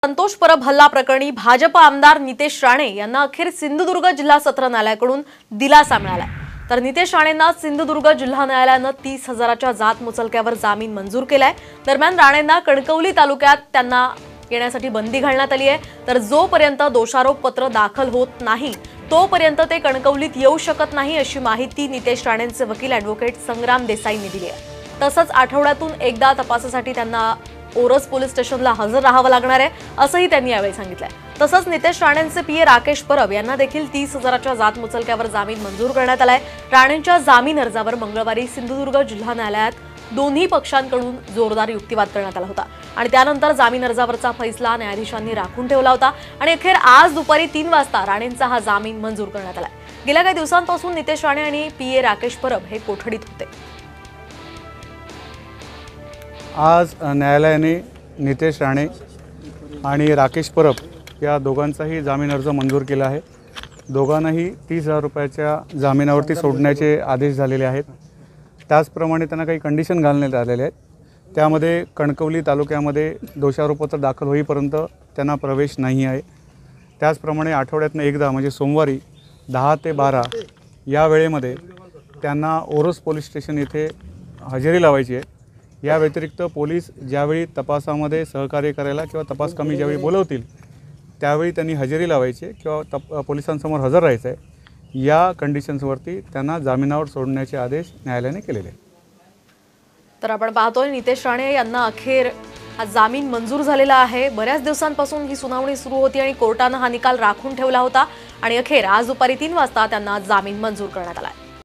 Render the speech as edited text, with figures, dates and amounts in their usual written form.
संतोष परब हल्ला प्रकरणी भाजप आमदार नितेश राणे यांना अखेर सिंधुदुर्ग जिल्हा सत्र न्यायालयाकडून दिलासा मिळाला। तर नितेश राणेंना सिंधुदुर्ग जिल्हा न्यायालयाने 30,000च्या जात मुचलक्यावर जामीन मंजूर केलाय। दरम्यान राणेंना कणकवली तालुक्यात त्यांना येण्यासाठी बंदी घालण्यात आली आहे। तर जोपर्यंत दोषारोप पत्र दाखल होत नाही तोपर्यंत ते कणकवलीत येऊ शकत नाही अशी माहिती नितेश राणेंचे वकील ॲडव्होकेट संग्राम देसाईंनी दिली आहे। तसंच आठवड्यातून एकदा तपासासाठी त्यांना ओरस पोलीस स्टेशनला हजर राहावं लागणार आहे असंही त्यांनी यावेळी सांगितलंय। तसंच नितेश राणेंचे पीए राकेश परब यांना देखील 30,000च्या जात मुचलक्यावर जामीन मंजूर करण्यात आलाय। राणेंच्या जामीन अर्जावर मंगळवारी सिंधुदुर्ग जिल्हा न्यायालयात दोन्ही पक्षांकडून जोरदार युक्तिवाद करण्यात आला होता आणि त्यानंतर जामीन अर्जावरचा फैसला न्यायाधीशांनी राखून ठेवला होता आणि अखेर आज दुपारी 3 वाजता राणेंचा हा जामीन मंजूर करण्यात आलाय। गेल्या काही दिवसांपासून नितेश राणे आणि पीए राकेश परब हे कोठडीत होते। आज न्यायालयाने नितेश राणे आणि राकेश परब या दोघांचाही जामीन अर्ज मंजूर केला आहे। दोघांनाही 30,000 रुपयाच्या जामिनावरती सोडण्याचे आदेश झालेले आहेत। त्याचप्रमाणे त्यांना काही कंडिशन घालण्यात आलेले आहेत। त्यामध्ये कणकवली तालुक्यामध्ये दोषारोपपत्र दाखल होईपर्यंत त्यांना प्रवेश नाही आहे। त्याचप्रमाणे आठवड्यातून एकदा म्हणजे सोमवारी 10 ते 12 या वेळेमध्ये त्यांना ओरस पोलीस स्टेशन येथे हजेरी लावायची आहे। या व्यतिरिक्त पोलीस ज्यावेळी तपासामध्ये सहकार्य करायला किंवा तपास कमी ज्यावेळी बोलवतील त्यावेळी त्यांनी हजेरी लावायची किंवा पोलिसांसमोर हजर राहायचं आहे। या कंडिशन्सवरती त्यांना जामिनावर सोडण्याचे आदेश न्यायालयाने केलेले आहेत। तर आपण पाहतोय नितेश राणे यांना अखेर हा जामीन मंजूर झालेला आहे। बऱ्याच दिवसांपासून ही सुनावणी सुरू होती आणि कोर्टाने हा निकाल राखून ठेवला होता आणि अखेर आज दुपारी 3 वाजता त्यांना जामीन मंजूर करण्यात आला।